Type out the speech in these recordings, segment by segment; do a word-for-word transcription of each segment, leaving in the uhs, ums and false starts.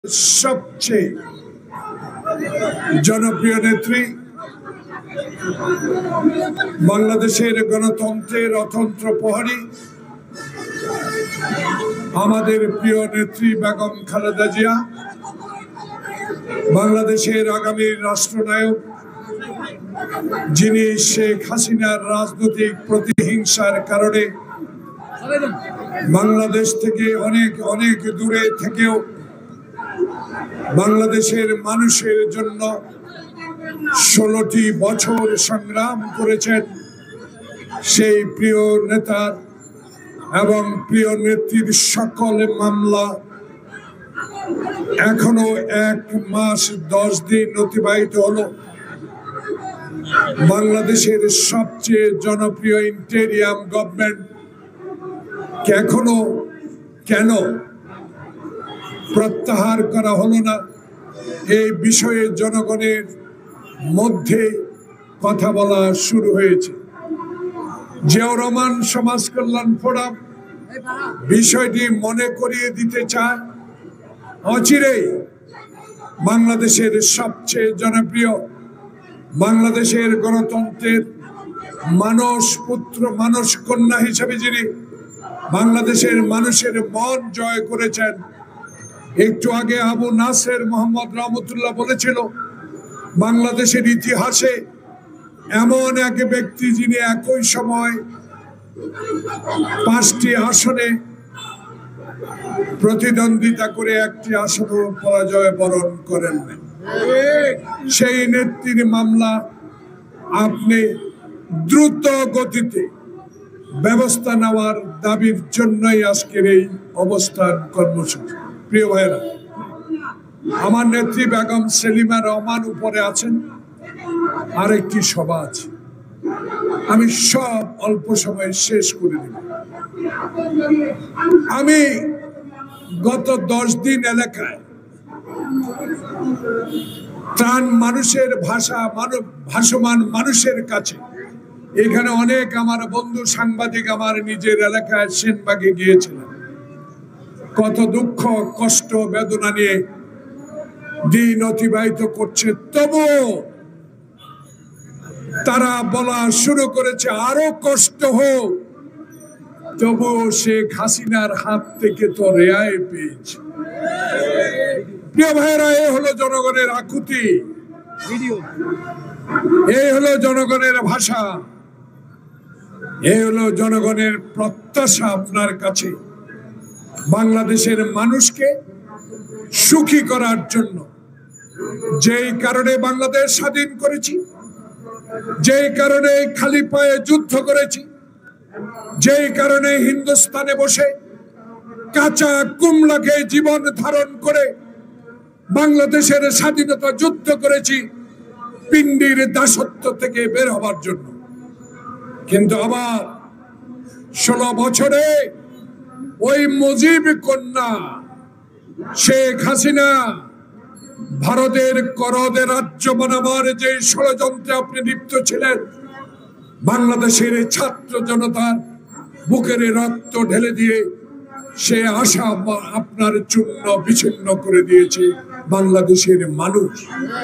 সবচেয়ে জনপ্রিয় নেত্রী, বাংলাদেশের গণতন্ত্রের অতন্ত্র প্রহরী, আমাদের প্রিয় নেত্রী বেগম খালেদা জিয়া, বাংলাদেশের আগামী রাষ্ট্রনায়ক, যিনি শেখ হাসিনার রাজনৈতিক প্রতিহিংসার কারণে বাংলাদেশ থেকে অনেক অনেক দূরে থেকেও বাংলাদেশের মানুষের জন্য ষোলোটি বছর সংগ্রাম করেছেন। সেই প্রিয় নেতার এবং প্রিয় নেত্রীর সকল মামলা এখনো এক মাস দশ দিন অতিবাহিত হলো। বাংলাদেশের সবচেয়ে জনপ্রিয় ইন্টেরিয়াম গভর্নমেন্ট এখনো কেন প্রত্যাহার করা হলো না, এই বিষয়ে জনগণের মধ্যে কথা বলা শুরু হয়েছে। জিয়াউর রহমান সমাজ কল্যাণ ফোরাম বিষয়টি মনে করিয়ে দিতে চায়, অচিরেই বাংলাদেশের সবচেয়ে জনপ্রিয়, বাংলাদেশের গণতন্ত্রের মানস পুত্র মানস কন্যা হিসেবে যিনি বাংলাদেশের মানুষের মন জয় করেছেন, একটু আগে আবু নাসের মোহাম্মদ রহমতুল্লাহ বলেছিল, বাংলাদেশের ইতিহাসে এমন এক ব্যক্তি যিনি একই সময় পাঁচটি আসনে প্রতিদ্বন্দ্বিতা করে একটি আসন পরাজয় বরণ করেন। সেই নেত্রীর মামলা আপনি দ্রুত গতিতে ব্যবস্থা নেওয়ার দাবির জন্যই আজকের এই অবস্থান কর্মসূচি। প্রিয় ভাইরা, আমার নেত্রী বেগম সেলিমা রহমান উপরে আছেন, আরেকটি সভা আছে, আমি সব অল্প সময় শেষ করে দেব। আমি গত দশ দিন এলাকায় ত্রাণ মানুষের ভাষা মানব ভাসমান মানুষের কাছে, এখানে অনেক আমার বন্ধু সাংবাদিক আমার নিজের এলাকায় সেনবাগে গিয়েছিলেন, কত দুঃখ কষ্ট বেদনা নিয়ে দিন অতিবাহিত করছে, তবুও তারা বলা শুরু করেছে আরো কষ্ট হোক, তবুও শেখ হাসিনার হাত থেকে তো রেহাই পেয়েছে। প্রিয় ভাইরা, এ হলো জনগণের আকুতি, এই হলো জনগণের ভাষা, এই হলো জনগণের প্রত্যাশা আপনার কাছে, বাংলাদেশের মানুষকে সুখী করার জন্য। যেই কারণে বাংলাদেশ স্বাধীন করেছি, যেই কারণে খালি পায়ে যুদ্ধ করেছি, যেই কারণে হিন্দুস্তানে বসে কাঁচা কুমড়াকে জীবন ধারণ করে বাংলাদেশের স্বাধীনতা যুদ্ধ করেছি, পিণ্ডির দাসত্ব থেকে বের হবার জন্য। কিন্তু আবার ষোলো বছরে ওই মুজিব কন্যা শেখ হাসিনা ভারতের করদে রাজ্য বানাবার যে ষড়যন্ত্রে আপনি লিপ্ত ছিলেন, বাংলাদেশের ছাত্র জনতার বুকের রক্ত ঢেলে দিয়ে সে আশা আপনার চূর্ণ বিচ্ছিন্ন করে দিয়েছে বাংলাদেশের মানুষ।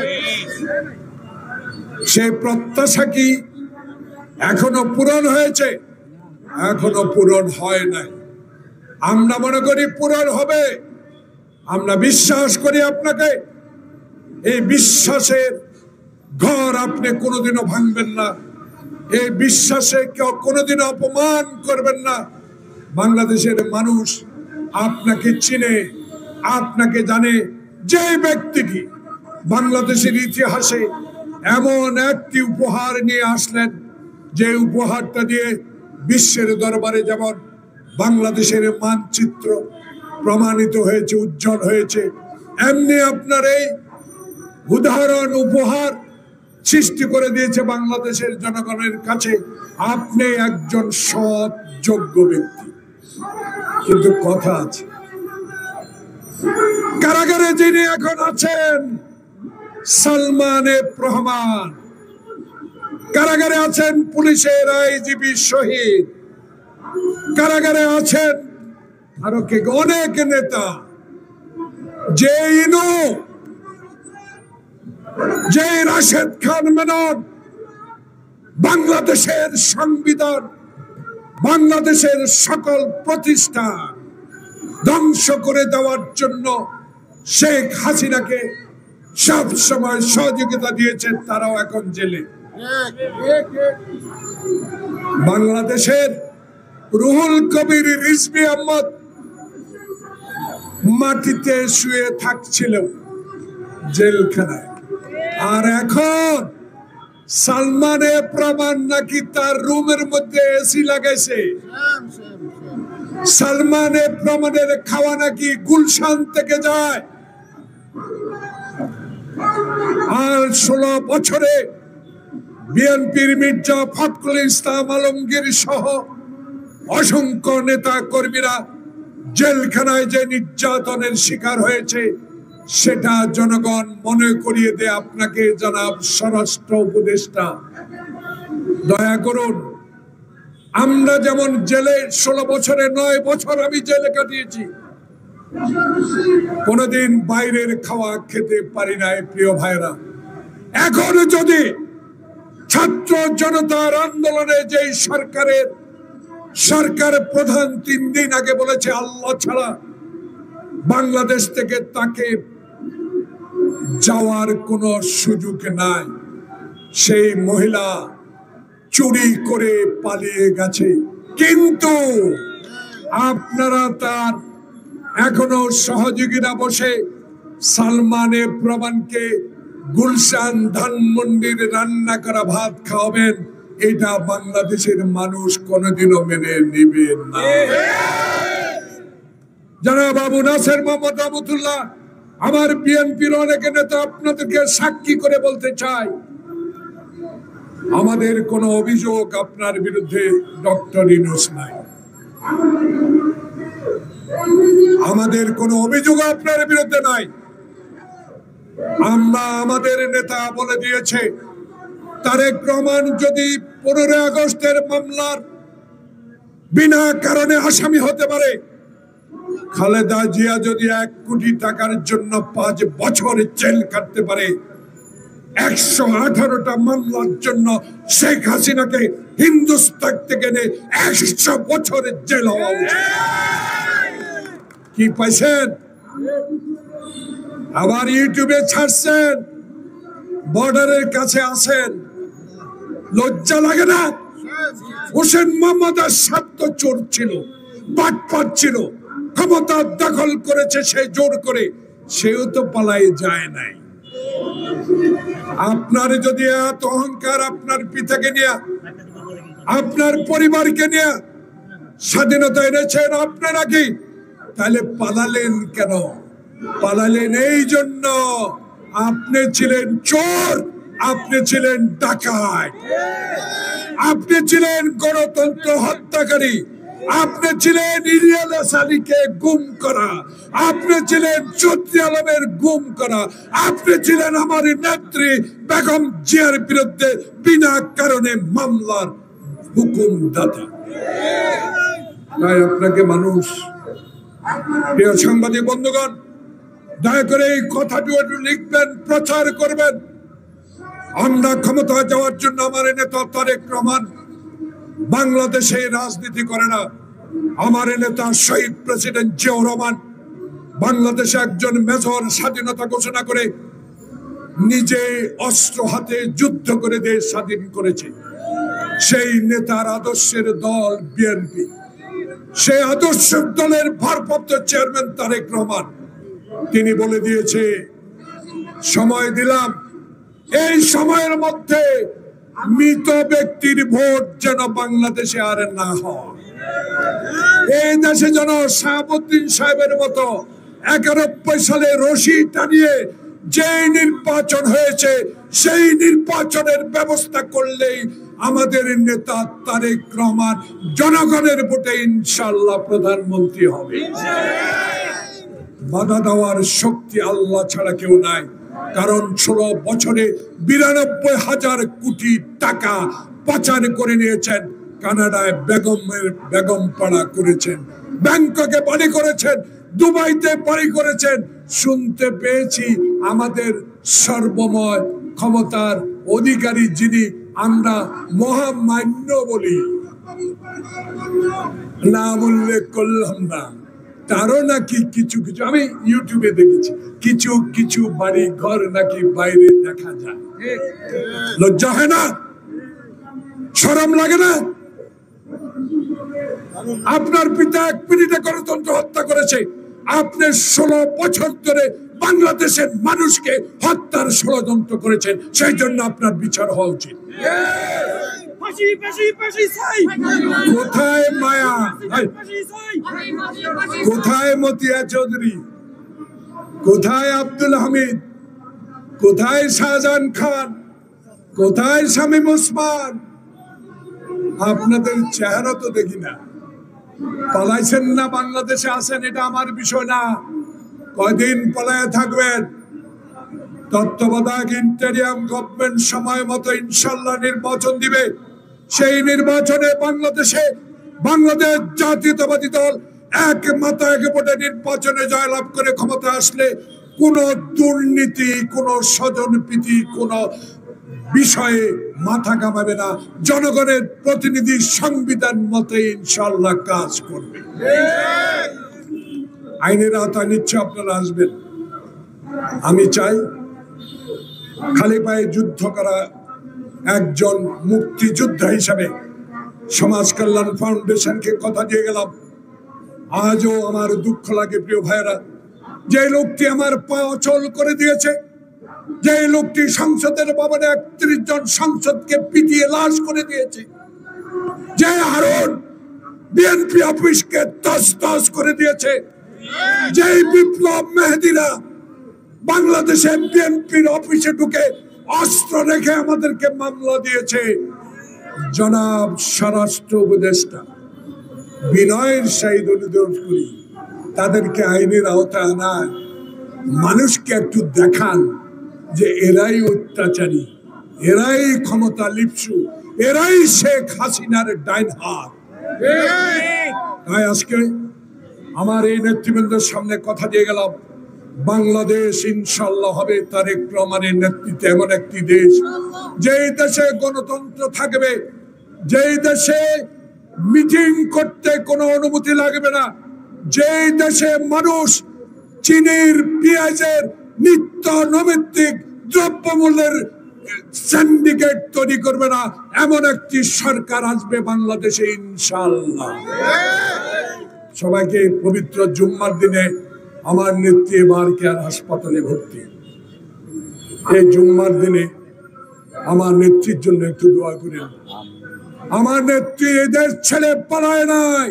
সে প্রত্যাশা কি এখনো পূরণ হয়েছে? এখনো পূরণ হয় নাই। আমরা মনে করি পূরণ হবে, আমরা বিশ্বাস করি আপনাকে। এই বিশ্বাসের ঘর আপনি কোনোদিনও ভাঙবেন না, এই বিশ্বাসে কেউ কোনোদিনও অপমান করবেন না। বাংলাদেশের মানুষ আপনাকে চিনে, আপনাকে জানে। যে ব্যক্তিটি বাংলাদেশের ইতিহাসে এমন একটি উপহার নিয়ে আসলেন, যে উপহারটা দিয়ে বিশ্বের দরবারে যেমন বাংলাদেশের মানচিত্র প্রমাণিত হয়েছে, উজ্জ্বল হয়েছে, এমনি আপনার এই উদাহরণ উপহার সৃষ্টি করে দিয়েছে বাংলাদেশের জনগণের কাছে। আপনি একজন সৎ যোগ্য ব্যক্তি, কিন্তু কথা আছে, কারাগারে যিনি এখন আছেন সালমান এফ রহমান, কারাগারে আছেন পুলিশের আইজিপি শহীদ, কারাগারে আছেন আরো কে অনেক নেতা, যে ইনু, যে রাশেদ খান মেনন বাংলাদেশের সংবিধান, বাংলাদেশের সকল প্রতিষ্ঠান ধ্বংস করে দেওয়ার জন্য শেখ হাসিনাকে সব সময় সহযোগিতা দিয়েছেন, তারাও এখন জেলে। বাংলাদেশের রুহুল কবির রিজভী আহমদ মাটিতে শুয়ে থাকছিল জেলখানায়, আর এখন সালমানে প্রমাণ নাকি তার রুমের মধ্যে এসি লাগাইছে। সালমানে প্রমাণের খাওয়া নাকি গুলশান থেকে যায়। আর ষোলো বছরে বিএনপির মির্জা ফখরুল ইসলাম আলমগীর সহ অসংখ্য নেতা কর্মীরা জেলখানায় যে নির্যাতনের শিকার হয়েছে সেটা জনগণ মনে করিয়ে দেয় আপনাকে জনাব স্বরাষ্ট্র উপদেষ্টা। দয়া করুন, আমরা যেমন জেলে ষোলো বছরে নয় বছর আমি জেলে কাটিয়েছি, কোনদিন বাইরের খাওয়া খেতে পারি নাই। প্রিয় ভাইরা, এখন যদি ছাত্র জনতার আন্দোলনে যে সরকারের সরকার প্রধান তিন দিন আগে বলেছে আল্লাহ ছাড়া বাংলাদেশ থেকে তাকে যাওয়ার কোনো সুযোগ নাই, সেই মহিলা চুরি করে পালিয়ে গেছে, কিন্তু আপনারা তার এখনো সহযোগীরা বসে সালমানে প্রমাণকে গুলশান ধানমন্ডির রান্না করা ভাত খাওয়াবেন, এটা বাংলাদেশের মানুষ কোনোদিনও মেনে নিবে না। যারা বাবু নাসের মোহাম্মদ রহমতুল্লাহ, আমার বিএনপির অনেক নেতা আপনাদেরকে সাক্ষী করে বলতে চাই, আমাদের কোনো অভিযোগ আপনার বিরুদ্ধে ডক্টর ইউনূস নাই, আমাদের কোনো অভিযোগ আপনার বিরুদ্ধে নাই। আমরা আমাদের নেতা বলে দিয়েছে তারেক রহমান যদি পনেরোই আগস্টের মামলার বিনা কারণে আসামি হতে পারে, খালেদা জিয়া যদি এক কোটি টাকার জন্য পাঁচ বছর জেল কাটতে পারে, একশো আঠারোটা মামলার জন্য শেখ হাসিনাকে হিন্দুস্তান থেকে নিয়ে একশো বছরের জেল হওয়া উচিত। কি পাইছেন? আবার ইউটিউবে ছাড়ছেন, বর্ডারের কাছে আছেন, লজ্জা লাগে না? হোসেন মোহাম্মদ সাত চোর ছিল, বাটপাট ছিল, ক্ষমতা দখল করেছে সে জোর করে, সেও তো পালাই যায় নাই। আপনার যদি এত অহংকার আপনার পিতাকে নিয়ে, আপনার পরিবারকে নিয়ে স্বাধীনতা এনেছেন আপনারা, কি তাহলে পালালেন কেন? পালালেন এই জন্য আপনি ছিলেন চোর, আপনি ছিলেন ডাকাত, আপনি ছিলেন গণতন্ত্র হত্যাকারী, আপনি ছিলেন ইলিয়াস আলীকে গুম করা, আপনি ছিলেন চৌধুরী আলমের গুম করা, আপনি ছিলেন আমার নেত্রী বেগম জিয়ার বিরুদ্ধে বিনা কারণে মামলার হুকুমদাতা। তাই আপনাকে মানুষ, প্রিয় সাংবাদিক বন্ধুগণ, দয়া করে এই কথাটি একটু লিখবেন, প্রচার করবেন। আমরা ক্ষমতা যাওয়ার জন্য আমার নেতা তারেক রহমান বাংলাদেশে রাজনীতি করে না। আমার নেতা শহীদ প্রেসিডেন্ট জিয়াউর রহমান বাংলাদেশে একজন মেজর স্বাধীনতা ঘোষণা করে নিজে অস্ত্র হাতে যুদ্ধ করে দেশ স্বাধীন করেছে। সেই নেতার আদর্শের দল বিএনপি, সেই আদর্শ দলের ভারপ্রাপ্ত চেয়ারম্যান তারেক রহমান, তিনি বলে দিয়েছে সময় দিলাম, এই সময়ের মধ্যে মৃত ব্যক্তির ভোট যেন বাংলাদেশে আর না হয়। এই দেশে যেন শাহাবুদ্দিন সাহেবের মতো একানব্বই সালে রশি টানিয়ে যে নির্বাচন হয়েছে সেই নির্বাচনের ব্যবস্থা করলেই আমাদের নেতা তারেক রহমান জনগণের ভোটে ইনশাআল্লাহ প্রধানমন্ত্রী হবে। বাধা দেওয়ার শক্তি আল্লাহ ছাড়া কেউ নাই। কারণ ষোলো বছরে বিরানব্বই হাজার কোটি টাকা পাচার করে নিয়েছেন, কানাডায় বেগমের বেগম পাড়া করেছেন, ব্যাংককে বাড়ি করেছেন, দুবাইতে বাড়ি করেছেন, শুনতে পেয়েছি আমাদের সর্বময় ক্ষমতার অধিকারী যিনি আমরা মহামান্য বলি, নাম উল্লেখ করলাম না, তারও নাকি কিছু কিছু আমি ইউটিউবে দেখেছি কিছু কিছু বাড়ি ঘর নাকি বাইরে দেখা যায়। লজ্জা হয় না? শরম লাগে না? আপনার পিতা এক মিনিটে গণতন্ত্র হত্যা করেছে, আপনি ষোলো বছর ধরে বাংলাদেশের মানুষকে হত্যার ষড়যন্ত্র করেছেন, সেই জন্য আপনার বিচার হওয়া উচিত। কোথায় মায়া, কোথায় মতিয়া চৌধুরী, কোথায় আব্দুল হামিদ, কোথায় শাহজাহান খান, কোথায় শামীম ওসমান? আপনাদের চেহারা তো দেখি না। পালাইছেন না বাংলাদেশে আছেন, এটা আমার বিষয় না। কয়দিন পালায় থাকবেন? তত্ত্বাবধায়ক ইন্টেরিয়াম গভর্নমেন্ট সময় মতো ইনশাল্লাহ নির্বাচন দিবে। সেই নির্বাচনে বাংলাদেশে বাংলাদেশ জাতীয়তাবাদী দল এক মাথা এক ভোটে নির্বাচনে জয়লাভ করে ক্ষমতা আসলে কোন দুর্নীতি, কোন স্বজনপ্রীতি, কোন বিষয়ে মাথা ঘামাবে না। জনগণের প্রতিনিধি সংবিধান মতে ইনশাল্লাহ কাজ করবে। আইনের আওতায় নিশ্চয় আপনারা আসবেন। আমি চাই খালি পায়ে যুদ্ধ করা একজন মুক্তিযোদ্ধা হিসাবে সমাজ কল্যাণ ফাউন্ডেশনকে কথা দিয়ে গেলাম। আজও আমার দুঃখ লাগে প্রিয় ভাইয়েরা, যে লোকটি আমার পা অচল করে দিয়েছে, যে লোকটি সংসদের ভবনে একত্রিশ জন সংসদকে পিটিয়ে লাশ করে দিয়েছে, যে হারুন বিএনপি অফিসকে তস তস করে দিয়েছে, যে বিপ্লব মেহেদিরা বাংলাদেশে বিএনপির অফিসে ঢুকে অস্ত্র রেখে আমাদেরকে মামলা দিয়েছে, জনাব স্বরাষ্ট্র উপদেষ্টা বিনয়ের সহিত অনুরোধ করি তাদেরকে আইনের আওতায় আনায় মানুষকে একটু দেখান যে এরাই অত্যাচারী, এরাই ক্ষমতা লিপ্সু, এরাই শেখ হাসিনার ডাইন হাত। তাই আজকে আমার এই নেতৃবৃন্দের সামনে কথা দিয়ে গেলাম, বাংলাদেশ ইনশাল্লাহ হবে তারেক রহমানের নেতৃত্বে এমন একটি দেশ, যেই দেশে গণতন্ত্র থাকবে, যেই দেশে মিটিং করতে কোনো অনুমতি লাগবে না, যেই দেশে মানুষ চিনির পেঁয়াজের নিত্য নৈমিত্তিক দ্রব্যমূল্যের সিন্ডিকেট তৈরি করবে না, এমন একটি সরকার আসবে বাংলাদেশে ইনশাল্লাহ। সবাইকে পবিত্র জুম্মার দিনে আমার নেত্রী এবার কেয়ার হাসপাতালে ভর্তি, এই জুম্মার দিনে আমার নেত্রীর জন্য একটু দোয়া করেন। আমার নেত্রী এই দেশ ছেড়ে পালায় নাই,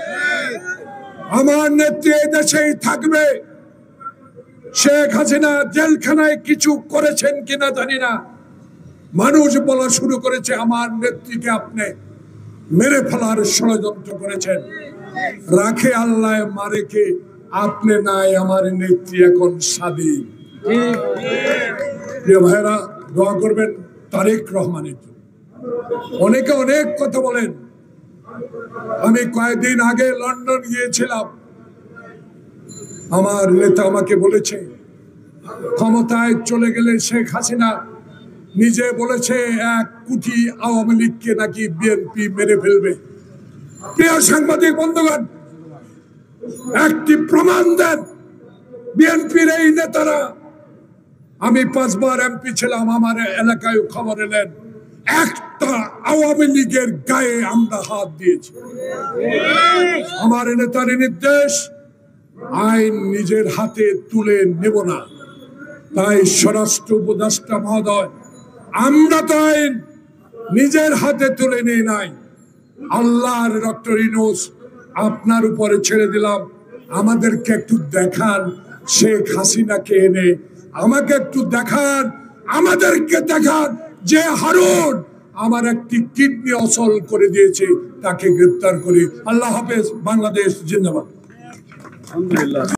আমার নেত্রী এই দেশেই থাকবে। শেখ হাসিনা জেলখানায় কিছু করেছেন কিনা জানি না, মানুষ বলা শুরু করেছে আমার নেত্রীকে আপনি মেরে ফেলার ষড়যন্ত্র করেছেন। রাখে আল্লাহ মারে কে, আপনি নাই, আমার নেত্রী এখন স্বাধীন। প্রিয় ভাইরা, দোয়া করবেন তারেক রহমানের জন্য। অনেকে অনেক কথা বলেন, আমি কয়েকদিন আগে লন্ডন গিয়েছিলাম, আমার নেতা আমাকে বলেছে ক্ষমতায় চলে গেলে শেখ হাসিনা নিজে বলেছে এক কোটি আওয়ামী লীগকে নাকি বিএনপি মেরে ফেলবে। প্রিয় সাংবাদিক বন্ধুগণ, একটি প্রমাণ দেন বিএনপির এই নেতারা। আমি পাঁচবার এমপি ছিলাম, আমার এলাকায় খবর এলেন একটা আওয়ামী লীগের গায়ে আমরা হাত দিয়েছি। আমার নেতার নির্দেশ, আইন নিজের হাতে তুলে নেব না। তাই স্বরাষ্ট্র উপদেষ্টা মহোদয়, আমরা তো আইন নিজের হাতে তুলে নিয়ে নাই, আল্লাহর ডক্টর ইউনূস আপনার উপরে ছেড়ে দিলাম। আমাদেরকে একটু দেখান শেখ হাসিনাকে এনে, আমাকে একটু দেখান, আমাদেরকে দেখান যে হারুন আমার একটি কিডনি অচল করে দিয়েছে, তাকে গ্রেফতার করি। আল্লাহ হাফেজ, বাংলাদেশ জিন্দাবাদ।